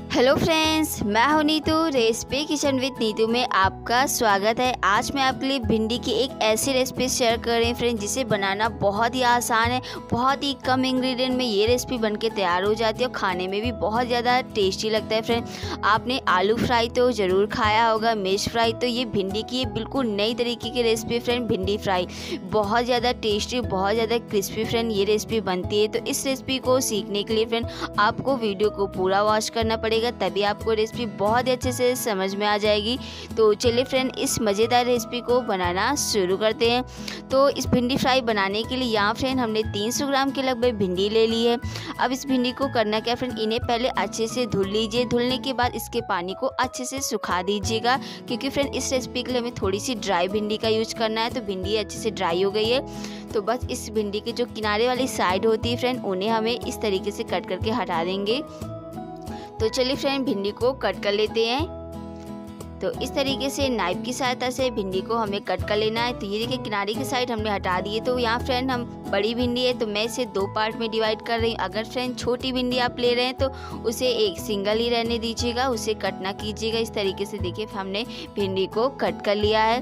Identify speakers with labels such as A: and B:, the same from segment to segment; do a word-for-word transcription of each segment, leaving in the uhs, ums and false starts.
A: Hello friends, मैं हूं Neetu. Recipe kitchen with Neetu में आपका स्वागत है। आज मैं आपके लिए भिंडी की एक ऐसी रेसिपी शेयर कर रही हूँ फ्रेंड, जिसे बनाना बहुत ही आसान है। बहुत ही कम इंग्रेडिएंट में ये रेसिपी बनके तैयार हो जाती है और खाने में भी बहुत ज़्यादा टेस्टी लगता है फ्रेंड। आपने आलू फ्राई तो ज़रूर खाया होगा, मिर्च फ्राई, तो ये भिंडी की बिल्कुल नई तरीके की रेसिपी फ्रेंड, भिंडी फ्राई। बहुत ज़्यादा टेस्टी, बहुत ज़्यादा क्रिस्पी फ्रेंड ये रेसिपी बनती है। तो इस रेसिपी को सीखने के लिए फ्रेंड आपको वीडियो को पूरा वॉच करना पड़ेगा, तभी आपको रेसिपी बहुत ही अच्छे से समझ में आ जाएगी। तो चलिए फ्रेंड, इस मज़ेदार रेसिपी को बनाना शुरू करते हैं। तो इस भिंडी फ्राई बनाने के लिए यहाँ फ्रेंड हमने तीन सौ ग्राम के लगभग भिंडी ले ली है। अब इस भिंडी को करना क्या फ्रेंड, इन्हें पहले अच्छे से धुल लीजिए। धुलने के बाद इसके पानी को अच्छे से सुखा दीजिएगा, क्योंकि फ्रेंड इस रेसिपी के लिए हमें थोड़ी सी ड्राई भिंडी का यूज करना है। तो भिंडी अच्छे से ड्राई हो गई है, तो बस इस भिंडी की जो किनारे वाली साइड होती है फ्रेंड, उन्हें हमें इस तरीके से कट करके हटा देंगे। तो चलिए फ्रेंड, भिंडी को कट कर लेते हैं। तो इस तरीके से नाइफ की सहायता से भिंडी को हमें कट कर लेना है। तो ये देखिए, किनारे की साइड हमने हटा दी है। तो यहाँ फ्रेंड हम बड़ी भिंडी है तो मैं इसे दो पार्ट में डिवाइड कर रही हूँ। अगर फ्रेंड छोटी भिंडी आप ले रहे हैं तो उसे एक सिंगल ही रहने दीजिएगा, उसे कट ना कीजिएगा। इस तरीके से देखिए हमने भिंडी को कट कर लिया है।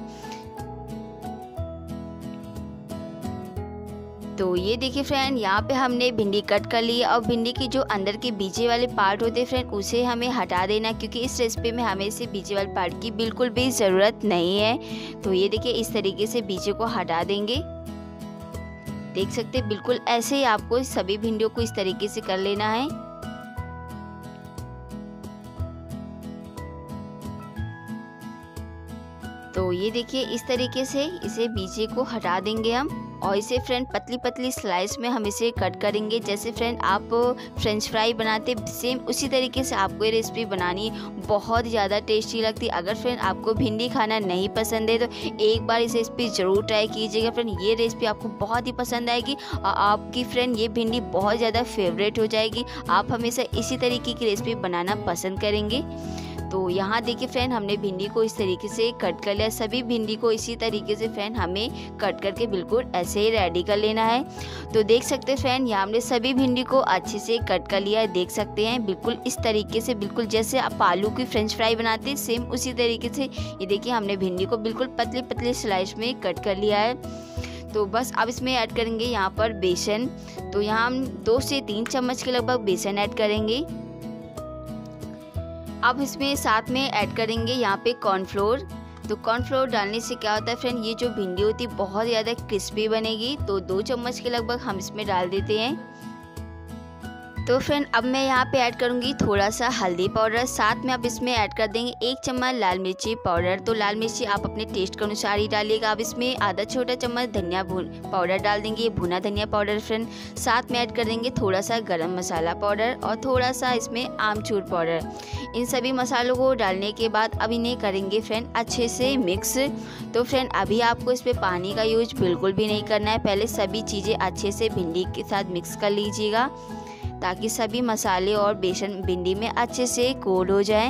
A: तो ये देखिए फ्रेंड, यहाँ पे हमने भिंडी कट कर ली है। और भिंडी की जो अंदर के बीजे वाले पार्ट होते हैं फ्रेंड, उसे हमें हटा देना, क्योंकि इस रेसिपी में हमें इसे बीजे वाले पार्ट की बिल्कुल भी ज़रूरत नहीं है। तो ये देखिए, इस तरीके से बीजे को हटा देंगे। देख सकते हैं, बिल्कुल ऐसे ही आपको सभी भिंडियों को इस तरीके से कर लेना है। तो ये देखिए, इस तरीके से इसे बीजे को हटा देंगे हम, और इसे फ्रेंड पतली पतली स्लाइस में हम इसे कट करेंगे। जैसे फ्रेंड आप फ्रेंच फ्राई बनाते सेम उसी तरीके से आपको ये रेसिपी बनानी है। बहुत ज़्यादा टेस्टी लगती है। अगर फ्रेंड आपको भिंडी खाना नहीं पसंद है तो एक बार इस रेसिपी ज़रूर ट्राई कीजिएगा फ्रेंड। ये रेसिपी आपको बहुत ही पसंद आएगी और आपकी फ्रेंड ये भिंडी बहुत ज़्यादा फेवरेट हो जाएगी। आप हमेशा इसी तरीके की रेसिपी बनाना पसंद करेंगे। तो यहाँ देखिए फ्रेंड, हमने भिंडी को इस तरीके से कट कर लिया। सभी भिंडी को इसी तरीके से फ्रेंड हमें कट करके बिल्कुल ऐसे ही रेडी कर लेना है। तो देख सकते हैं फ्रेंड, यहाँ हमने सभी भिंडी को अच्छे से कट कर लिया है। देख सकते हैं बिल्कुल इस तरीके से, बिल्कुल जैसे आप आलू की फ्रेंच फ्राई बनाते हैं सेम उसी तरीके से। ये देखिए, हमने भिंडी को बिल्कुल पतली पतली स्लाइस में कट कर लिया है। तो बस अब इसमें ऐड करेंगे यहाँ पर बेसन। तो यहाँ हम दो से तीन चम्मच के लगभग बेसन ऐड करेंगे। अब इसमें साथ में ऐड करेंगे यहाँ पे कॉर्नफ्लोर। तो कॉर्नफ्लोर डालने से क्या होता है फ्रेंड, ये जो भिंडी होती है बहुत ज़्यादा क्रिस्पी बनेगी। तो दो चम्मच के लगभग हम इसमें डाल देते हैं। तो फ्रेंड अब मैं यहाँ पे ऐड करूँगी थोड़ा सा हल्दी पाउडर। साथ में आप इसमें ऐड कर देंगे एक चम्मच लाल मिर्ची पाउडर। तो लाल मिर्ची आप अपने टेस्ट के अनुसार ही डालिएगा। अब इसमें आधा छोटा चम्मच धनिया पाउडर डाल देंगे, ये भुना धनिया पाउडर फ्रेंड। साथ में ऐड कर देंगे थोड़ा सा गरम मसाला पाउडर और थोड़ा सा इसमें आमचूर पाउडर। इन सभी मसालों को डालने के बाद अब इन्हें करेंगे फ्रेंड अच्छे से मिक्स। तो फ्रेंड अभी आपको इसमें पानी का यूज बिल्कुल भी नहीं करना है। पहले सभी चीज़ें अच्छे से भिंडी के साथ मिक्स कर लीजिएगा, ताकि सभी मसाले और बेसन भिंडी में अच्छे से कोट हो जाए।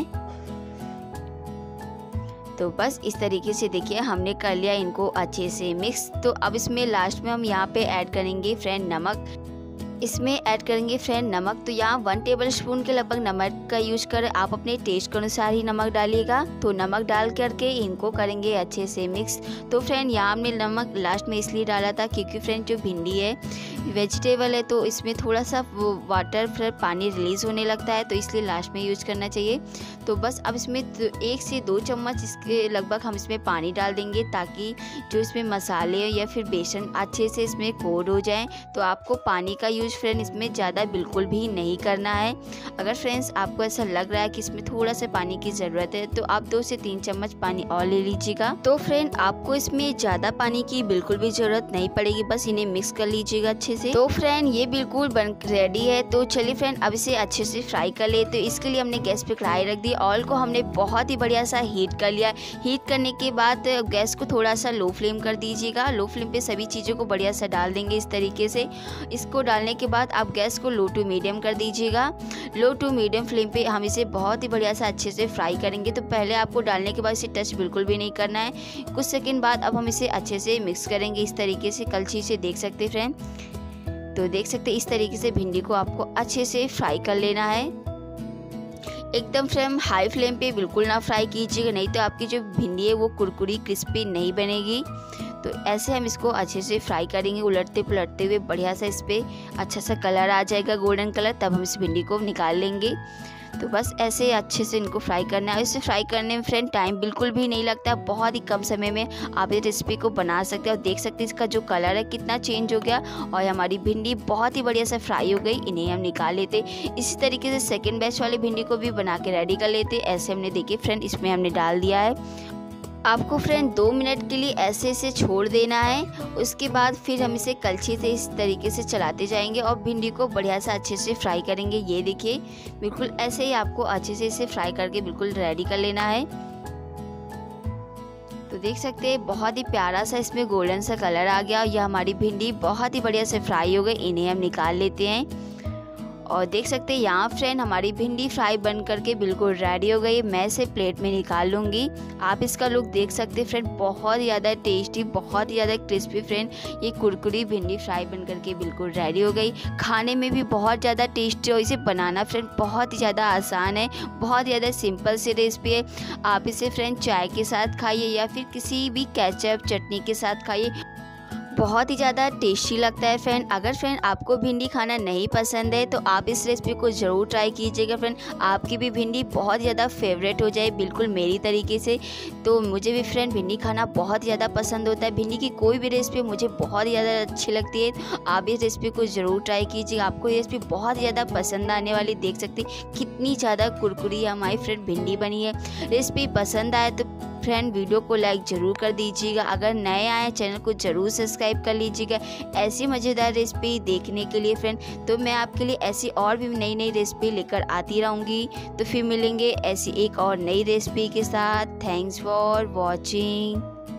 A: तो बस इस तरीके से देखिए हमने कर लिया इनको अच्छे से मिक्स। तो अब इसमें लास्ट में हम यहाँ पे ऐड करेंगे फ्रेंड नमक। इसमें ऐड करेंगे फ्रेंड नमक। तो यहाँ वन टेबल स्पून के लगभग नमक का यूज करें। आप अपने टेस्ट के अनुसार ही नमक डालिएगा। तो नमक डाल करके इनको करेंगे अच्छे से मिक्स। तो फ्रेंड यहाँ हमने नमक लास्ट में इसलिए डाला था क्योंकि फ्रेंड जो भिंडी है वेजिटेबल है, तो इसमें थोड़ा सा वाटर फिर पानी रिलीज होने लगता है, तो इसलिए लास्ट में यूज करना चाहिए। तो बस अब इसमें एक से दो चम्मच इसके लगभग हम इसमें पानी डाल देंगे, ताकि जो इसमें मसाले या फिर बेसन अच्छे से इसमें कोट हो जाए। तो आपको पानी का यूज फ्रेंड इसमें ज़्यादा बिल्कुल भी नहीं करना है। अगर फ्रेंड्स आपको ऐसा लग रहा है कि इसमें थोड़ा सा पानी की ज़रूरत है, तो आप दो से तीन चम्मच पानी और ले लीजिएगा। तो फ्रेंड आपको इसमें ज़्यादा पानी की बिल्कुल भी ज़रूरत नहीं पड़ेगी, बस इन्हें मिक्स कर लीजिएगा अच्छे से। तो फ्रेंड ये बिल्कुल बन रेडी है। तो चलिए फ्रेंड अब इसे अच्छे से फ्राई कर ले। तो इसके लिए हमने गैस पे कढ़ाई रख दी। ऑयल को हमने बहुत ही बढ़िया सा हीट कर लिया। हीट करने के बाद गैस को थोड़ा सा लो फ्लेम कर दीजिएगा। लो फ्लेम पे सभी चीज़ों को बढ़िया सा डाल देंगे इस तरीके से। इसको डालने के बाद आप गैस को लो टू मीडियम कर दीजिएगा। लो टू मीडियम फ्लेम पे हम इसे बहुत ही बढ़िया सा अच्छे से फ्राई करेंगे। तो पहले आपको डालने के बाद इसे टच बिल्कुल भी नहीं करना है। कुछ सेकंड बाद अब हम इसे अच्छे से मिक्स करेंगे इस तरीके से। कलछी से देख सकते हैं फ्रेंड, तो देख सकते हैं इस तरीके से भिंडी को आपको अच्छे से फ्राई कर लेना है। एकदम फ्लेम हाई फ्लेम पे बिल्कुल ना फ्राई कीजिएगा, नहीं तो आपकी जो भिंडी है वो कुरकुरी क्रिस्पी नहीं बनेगी। तो ऐसे हम इसको अच्छे से फ्राई करेंगे, उलटते पुलटते हुए बढ़िया सा इस पर अच्छा सा कलर आ जाएगा गोल्डन कलर, तब हम इस भिंडी को निकाल लेंगे। तो बस ऐसे अच्छे से इनको फ्राई करना है। इसे फ्राई करने में फ्रेंड टाइम बिल्कुल भी नहीं लगता, बहुत ही कम समय में आप इस रेसिपी को बना सकते हैं। और देख सकते हैं इसका जो कलर है कितना चेंज हो गया और हमारी भिंडी बहुत ही बढ़िया से फ्राई हो गई। इन्हें हम निकाल लेते। इसी तरीके से सेकेंड बैच वाली भिंडी को भी बना के रेडी कर लेते। ऐसे हमने देखिए फ्रेंड इसमें हमने डाल दिया है। आपको फ्रेंड दो मिनट के लिए ऐसे से छोड़ देना है। उसके बाद फिर हम इसे कलछी से इस तरीके से चलाते जाएंगे और भिंडी को बढ़िया से अच्छे से फ्राई करेंगे। ये देखिए बिल्कुल ऐसे ही आपको अच्छे से इसे फ्राई करके बिल्कुल रेडी कर लेना है। तो देख सकते हैं बहुत ही प्यारा सा इसमें गोल्डन सा कलर आ गया और यह हमारी भिंडी बहुत ही बढ़िया से फ्राई हो गई। इन्हें हम निकाल लेते हैं। और देख सकते हैं यहाँ फ्रेंड हमारी भिंडी फ्राई बन करके बिल्कुल रेडी हो गई। मैं इसे प्लेट में निकाल लूँगी। आप इसका लुक देख सकते हैं फ्रेंड, बहुत ज़्यादा टेस्टी, बहुत ही ज़्यादा क्रिस्पी फ्रेंड। ये कुरकुरी भिंडी फ्राई बन करके बिल्कुल रेडी हो गई। खाने में भी बहुत ज़्यादा टेस्टी और इसे बनाना फ्रेंड बहुत ही ज़्यादा आसान है, बहुत ज़्यादा सिंपल सी रेसिपी है। आप इसे फ्रेंड चाय के साथ खाइए या फिर किसी भी केचप चटनी के साथ खाइए, बहुत ही ज़्यादा टेस्टी लगता है फ्रेंड। अगर फ्रेंड आपको भिंडी खाना नहीं पसंद है तो आप इस रेसिपी को ज़रूर ट्राई कीजिएगा फ्रेंड, आपकी भी भिंडी बहुत ज़्यादा फेवरेट हो जाए बिल्कुल मेरी तरीके से। तो मुझे भी फ्रेंड भिंडी खाना बहुत ज़्यादा पसंद होता है। भिंडी की कोई भी रेसिपी मुझे बहुत ज़्यादा अच्छी लगती है। तो आप इस रेसिपी को ज़रूर ट्राई कीजिएगा, आपको ये रेसिपी बहुत ज़्यादा पसंद आने वाली। देख सकते कितनी ज़्यादा कुरकुरी हमारी फ्रेंड भिंडी बनी है। रेसिपी पसंद आए तो फ्रेंड वीडियो को लाइक ज़रूर कर दीजिएगा। अगर नए आए चैनल को ज़रूर सब्सक्राइब कर लीजिएगा ऐसी मज़ेदार रेसिपी देखने के लिए फ्रेंड। तो मैं आपके लिए ऐसी और भी नई नई रेसिपी लेकर आती रहूँगी। तो फिर मिलेंगे ऐसी एक और नई रेसिपी के साथ। Thanks for watching.